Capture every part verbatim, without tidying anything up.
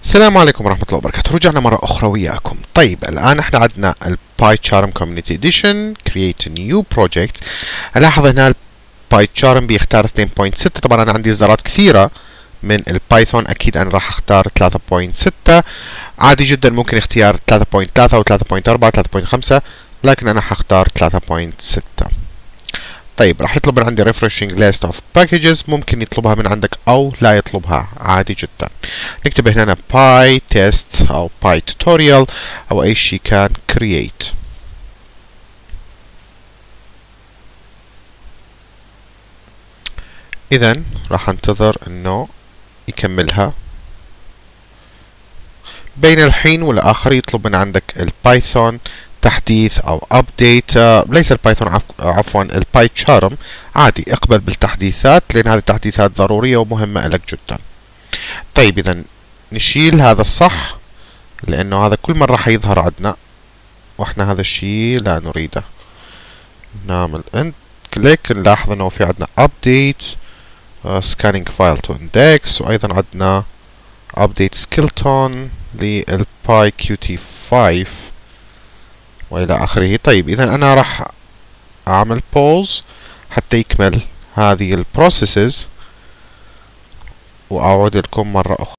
السلام عليكم ورحمة الله وبركاته. رجعنا مرة أخرى وياكم. طيب الآن احنا عندنا الباي تشارم كوميونيتي اديشن create a new project. ألاحظ هنا الباي تشارم بيختار اثنين فاصلة ستة. طبعا أنا عندي إصدارات كثيرة من البايثون، أكيد أنا راح أختار ثلاثة فاصلة ستة. عادي جدا ممكن اختيار ثلاثة فاصلة ثلاثة أو ثلاثة فاصلة أربعة ثلاثة فاصلة خمسة، لكن أنا حختار ثلاثة فاصلة ستة. طيب راح يطلب من عندي refreshing list of packages، ممكن يطلبها من عندك أو لا يطلبها، عادي جدا. نكتب هنا باي تيست أو باي tutorial أو أي شيء كان create. إذا راح انتظر إنه يكملها. بين الحين والآخر يطلب من عندك البايثون تحديث او ابديت. ليس البايثون عف... عفوا الباي تشارم. عادي اقبل بالتحديثات لان هذه التحديثات ضروريه ومهمه لك جدا. طيب اذا نشيل هذا الصح لانه هذا كل مره حيظهر عندنا واحنا هذا الشيء لا نريده. نعمل انت كليك، نلاحظ انه في عندنا ابديت سكانينج فايل تو اندكس، وايضا عندنا ابديت سكيلتون للباي كيو تي خمسة والى اخره. طيب اذا انا راح اعمل بوز حتى يكمل هذه البروسيسز واعود لكم مره اخرى.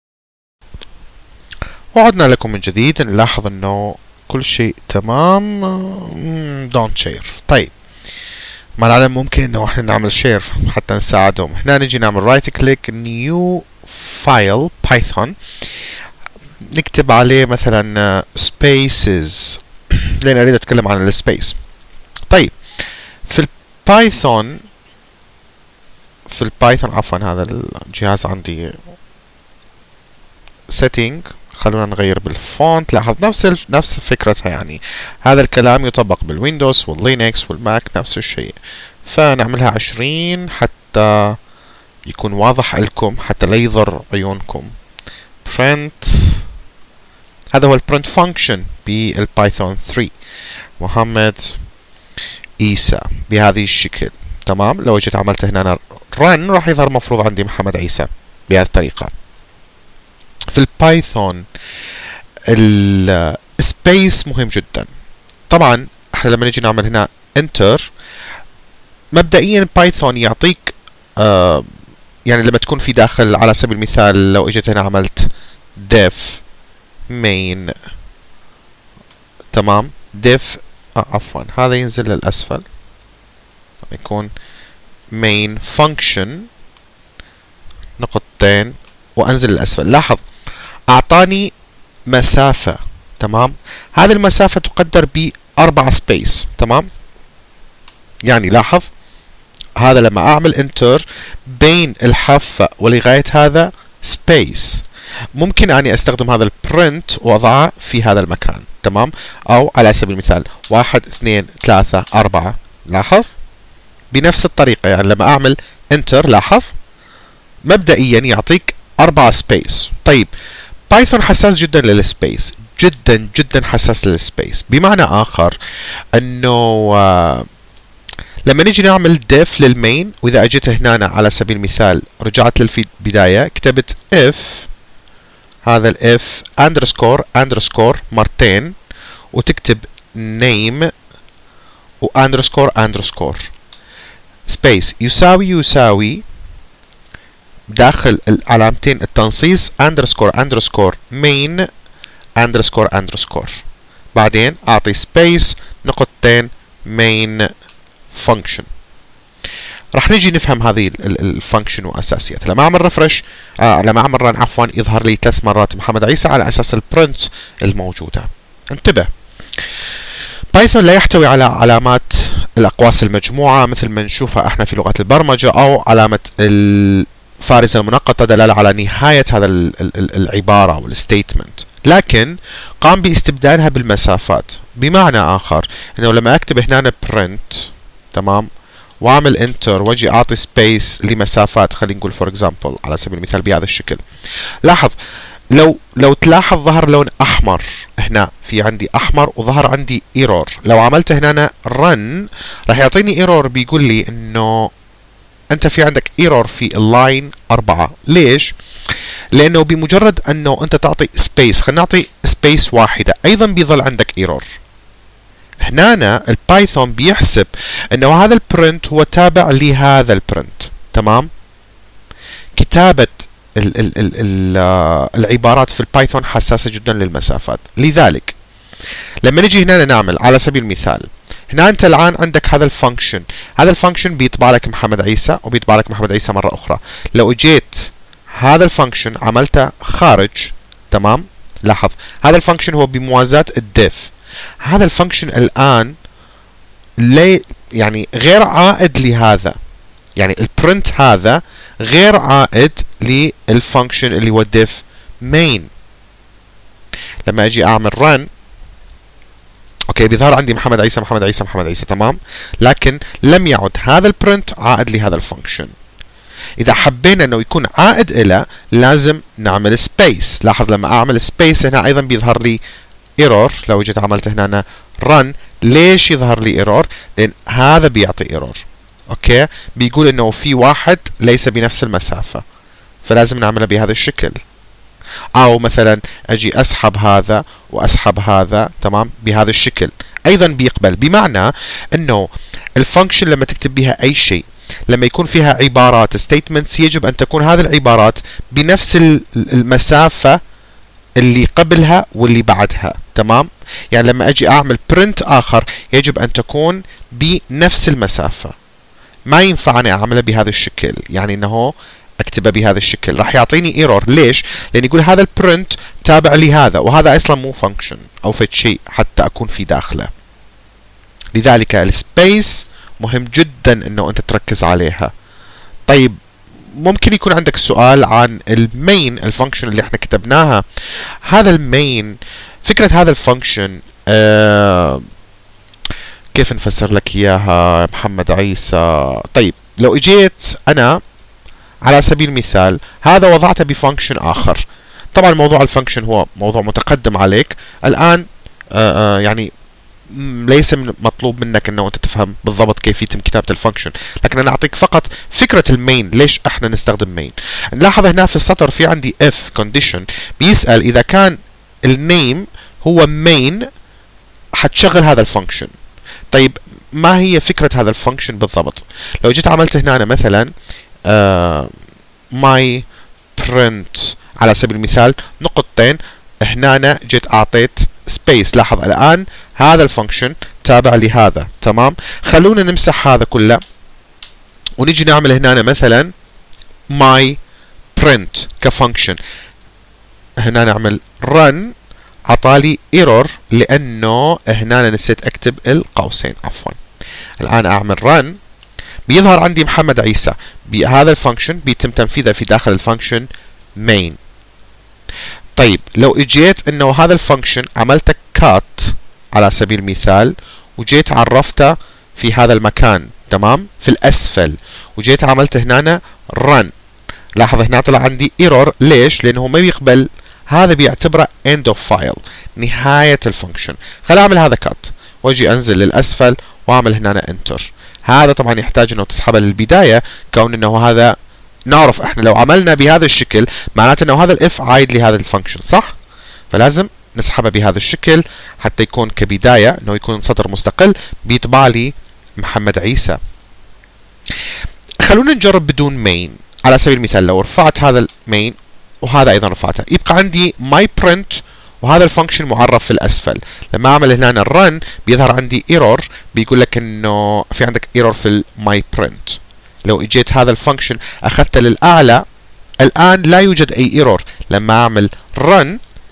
وعدنا لكم من جديد. نلاحظ انه كل شيء تمام. دونت شير. طيب مع العلم ممكن انه احنا نعمل شير حتى نساعدهم. هنا نجي نعمل رايت كليك نيو فايل بايثون، نكتب عليه مثلا spaces لأن أريد أتكلم عن السبيس. طيب في البايثون في البايثون عفوا هذا الجهاز عندي setting، خلونا نغير بالفونت. لاحظ نفس نفس فكرتها، يعني هذا الكلام يطبق بالويندوز واللينكس والماك نفس الشيء. فنعملها عشرين حتى يكون واضح لكم، حتى لا يضر عيونكم. print، هذا هو البرنت فانكشن بالبايثون ثلاثة. محمد عيسى بهذه الشكل. تمام. لو جيت عملت هنا أنا run راح يظهر مفروض عندي محمد عيسى بهذه الطريقة. في البايثون السبيس مهم جدا. طبعا احنا لما نجي نعمل هنا enter مبدئيا بايثون يعطيك آه يعني لما تكون في داخل، على سبيل المثال لو اجيت هنا عملت def main، تمام، def آه عفوا هذا ينزل للأسفل، يكون main function نقطتين وأنزل للأسفل. لاحظ أعطاني مسافة، تمام، هذه المسافة تقدر بأربعة سبيس. تمام، يعني لاحظ هذا لما أعمل enter بين الحافة ولغاية هذا سبيس. ممكن أني أستخدم هذا البرنت وأضعه في هذا المكان. تمام، أو على سبيل المثال واحد اثنين ثلاثة أربعة. لاحظ بنفس الطريقة، يعني لما أعمل enter لاحظ مبدئيا يعطيك أربعة سبيس. طيب بايثون حساس جدا للسبيس، جدا جدا حساس للسبيس. بمعنى آخر أنه آه لما نيجي نعمل def للمين، وإذا أجيت هنا على سبيل المثال رجعت للبداية كتبت if، هذا ال if underscore underscore مرتين، وتكتب name و underscore underscore space يساوي يساوي داخل العلامتين التنصيص underscore underscore main underscore underscore، بعدين أعطي space نقطتين main function. راح نجي نفهم هذه الفانكشن واساسياتها. لما اعمل ريفرش آه لما اعمل رن عفوا يظهر لي ثلاث مرات محمد عيسى على اساس البرنتس الموجوده. انتبه، بايثون لا يحتوي على علامات الاقواس المجموعه مثل ما نشوفها احنا في لغات البرمجه، او علامه الفارزه المنقطه دلاله على نهايه هذا العباره او الستيتمنت، لكن قام باستبدالها بالمسافات. بمعنى اخر انه لما اكتب هنا print، تمام، واعمل انتر واجي اعطي سبيس لمسافات، خلينا نقول فور اكزامبل على سبيل المثال بهذا الشكل. لاحظ لو لو تلاحظ ظهر لون احمر هنا، في عندي احمر وظهر عندي ايرور. لو عملت هنا أنا رن راح يعطيني ايرور بيقول لي انه انت في عندك ايرور في اللاين أربعة. ليش؟ لانه بمجرد انه انت تعطي سبيس، خلينا نعطي سبيس واحده ايضا بيظل عندك ايرور. هنا البايثون بيحسب انه هذا البرنت هو تابع لهذا البرنت، تمام؟ كتابه ال ال ال ال العبارات في البايثون حساسه جدا للمسافات، لذلك لما نجي هنا نعمل على سبيل المثال، هنا انت الان عندك هذا الفانكشن، هذا الفانكشن بيطبع لك محمد عيسى وبيطبع لك محمد عيسى مره اخرى. لو اجيت هذا الفانكشن عملته خارج، تمام؟ لاحظ هذا الفانكشن هو بموازاة الديف، هذا الفانكشن الان لي يعني غير عائد لهذا، يعني البرنت هذا غير عائد للفانكشن اللي هو الديف مين. لما اجي اعمل run اوكي بيظهر عندي محمد عيسى محمد عيسى محمد عيسى، تمام؟ لكن لم يعد هذا البرنت عائد لهذا الفانكشن. اذا حبينا انه يكون عائد الى لازم نعمل سبيس. لاحظ لما اعمل سبيس هنا ايضا بيظهر لي ايرور. لو جيت عملت هنا run ليش يظهر لي ايرور؟ لان هذا بيعطي ايرور، اوكي؟ بيقول انه في واحد ليس بنفس المسافة، فلازم نعملها بهذا الشكل. او مثلا اجي اسحب هذا واسحب هذا، تمام؟ بهذا الشكل ايضا بيقبل. بمعنى انه الفانكشن لما تكتب بها اي شيء، لما يكون فيها عبارات statements، يجب ان تكون هذه العبارات بنفس المسافة اللي قبلها واللي بعدها، تمام؟ يعني لما اجي اعمل print اخر يجب ان تكون بنفس المسافة، ما ينفع أنا أعملها بهذا الشكل، يعني أنه أكتبها بهذا الشكل راح يعطيني ايرور. ليش؟ لأن يقول هذا البرنت تابع لهذا، وهذا أصلا مو فانكشن أو فد شيء حتى أكون في داخله. لذلك السبيس مهم جدا أنه أنت تركز عليها. طيب ممكن يكون عندك سؤال عن المين، الفانكشن اللي احنا كتبناها. هذا المين، فكرة هذا الفانكشن آه كيف نفسر لك اياها محمد عيسى؟ طيب لو اجيت انا على سبيل المثال هذا وضعته بفانكشن اخر، طبعا موضوع الفانكشن هو موضوع متقدم عليك الان، آآ آآ يعني ليس من مطلوب منك انه انت تفهم بالضبط كيف يتم كتابة الفانكشن، لكن انا اعطيك فقط فكرة المين، ليش احنا نستخدم مين. نلاحظ هنا في السطر في عندي if condition بيسأل اذا كان النيم هو main حتشغل هذا الفانكشن. طيب ما هي فكرة هذا الفانكشن بالضبط؟ لو جيت عملت هنا أنا مثلا آه my print على سبيل المثال نقطتين، هنا أنا جيت أعطيت سبيس. لاحظ الآن هذا الفانكشن تابع لهذا، تمام؟ خلونا نمسح هذا كله ونيجي نعمل هنا أنا مثلا my print كفانكشن. هنا نعمل run عطالي ايرور لانه هنا أنا نسيت اكتب القوسين، عفوا. الان اعمل run بيظهر عندي محمد عيسى بهذا الفانكشن بيتم تنفيذه في داخل الفانكشن main. طيب لو اجيت انه هذا الفانكشن عملت cut على سبيل المثال وجيت عرفته في هذا المكان، تمام؟ في الاسفل، وجيت عملت هنا run، لاحظ هنا طلع عندي ايرور. ليش؟ لانه ما بيقبل، هذا بيعتبره end of file، نهاية الفانكشن. خليني اعمل هذا كات واجي انزل للاسفل واعمل هنا enter. هذا طبعا يحتاج انه تسحبه للبداية، كون انه هذا نعرف احنا لو عملنا بهذا الشكل معناته انه هذا الاف عايد لهذا الفانكشن، صح؟ فلازم نسحبه بهذا الشكل حتى يكون كبداية، انه يكون سطر مستقل بيطبع لي محمد عيسى. خلونا نجرب بدون مين. على سبيل المثال لو رفعت هذا المين وهذا ايضا رفعته، يبقى عندي my print وهذا الفانكشن معرف في الاسفل. لما اعمل هنا الرن بيظهر عندي ايرور، بيقول لك انه في عندك ايرور في my print. لو اجيت هذا الفانكشن اخذته للاعلى الان لا يوجد اي ايرور. لما اعمل run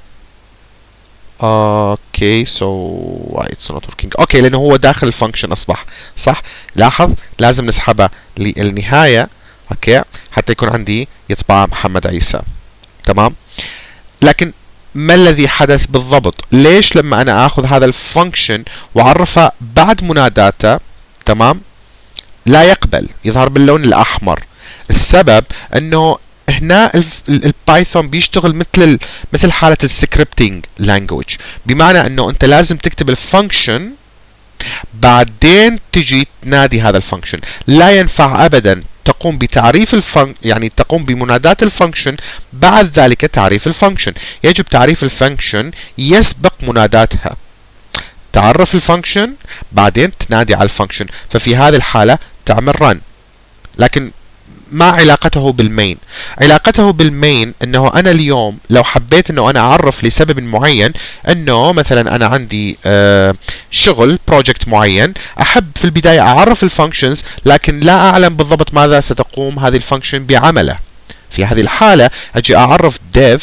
اوكي سو واي اتس نوت وركينج، اوكي لانه هو داخل الفانكشن اصبح، صح؟ لاحظ لازم نسحبه للنهايه اوكي حتى يكون عندي يطبع محمد عيسى، تمام؟ لكن ما الذي حدث بالضبط؟ ليش لما انا اخذ هذا الفانكشن واعرفه بعد مناداته، تمام، لا يقبل، يظهر باللون الاحمر؟ السبب انه هنا البايثون بيشتغل مثل مثل حاله السكريبتنج لانجويج، بمعنى انه انت لازم تكتب الفانكشن بعدين تجي تنادي هذا الفانكشن. لا ينفع ابدا تقوم بتعريف الفن يعني تقوم بمناداة الفانكشن، بعد ذلك تعريف الفانكشن. يجب تعريف الفانكشن يسبق مناداتها. تعرف الفانكشن بعدين تنادي على الفانكشن، ففي هذه الحالة تعمل run. لكن ما علاقته بالمين؟ علاقته بالمين انه انا اليوم لو حبيت انه انا اعرف لسبب معين انه مثلا انا عندي آه شغل بروجكت معين، احب في البداية اعرف الفانكشنز لكن لا اعلم بالضبط ماذا ستقوم هذه الفانكشن بعمله. في هذه الحالة اجي اعرف dev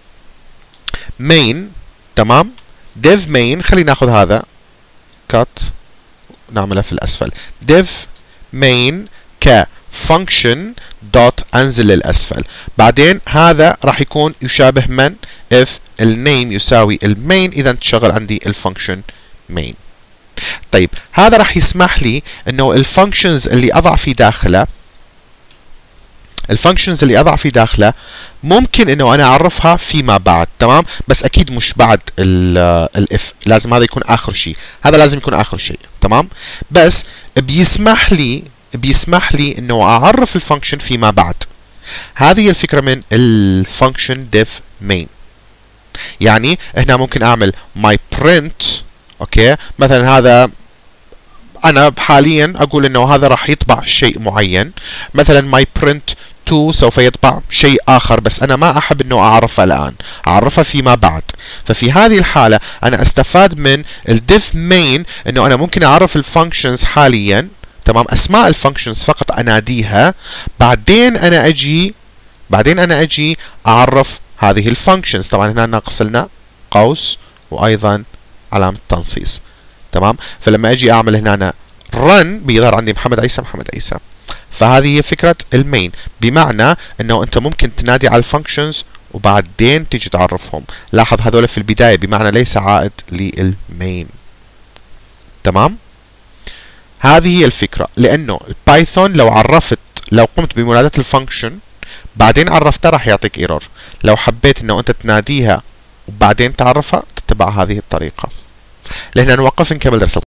main. تمام؟ dev main، خلينا ناخذ هذا cut نعمله في الاسفل، dev main ك function dot انزل للاسفل. بعدين هذا راح يكون يشابه من if النيم يساوي المين، اذا تشغل عندي الفانكشن main. طيب هذا راح يسمح لي انه الفانكشنز اللي اضع في داخله الفانكشنز اللي اضع في داخله ممكن انه انا اعرفها فيما بعد. تمام؟ بس اكيد مش بعد الاف، لازم هذا يكون اخر شيء، هذا لازم يكون اخر شيء. تمام؟ بس بيسمح لي بيسمح لي انه اعرف الفانكشن فيما بعد. هذه الفكرة من الفانكشن def main. يعني هنا ممكن اعمل my print. اوكي، مثلا هذا انا حاليا اقول انه هذا راح يطبع شيء معين، مثلا my print تو سوف يطبع شيء اخر، بس انا ما احب انه اعرفه الان، اعرفه فيما بعد. ففي هذه الحالة انا استفاد من الديف main انه انا ممكن اعرف الفانكشنز حاليا. تمام؟ اسماء الفانكشنز فقط اناديها، بعدين انا اجي بعدين انا اجي اعرف هذه الفانكشنز. طبعا هنا ناقص لنا قوس وايضا علامة تنصيص. تمام؟ فلما اجي اعمل هنا أنا run بيظهر عندي محمد عيسى محمد عيسى. فهذه هي فكرة المين، بمعنى انه انت ممكن تنادي على الفانكشنز وبعدين تيجي تعرفهم. لاحظ هذول في البداية بمعنى ليس عائد للمين. تمام؟ هذه هي الفكرة، لأنه البايثون لو عرفت لو قمت بمناداة الفانكشن بعدين عرفتها راح يعطيك ايرور. لو حبيت انه انت تناديها وبعدين تعرفها تتبع هذه الطريقة. لهنا نوقف نكمل درس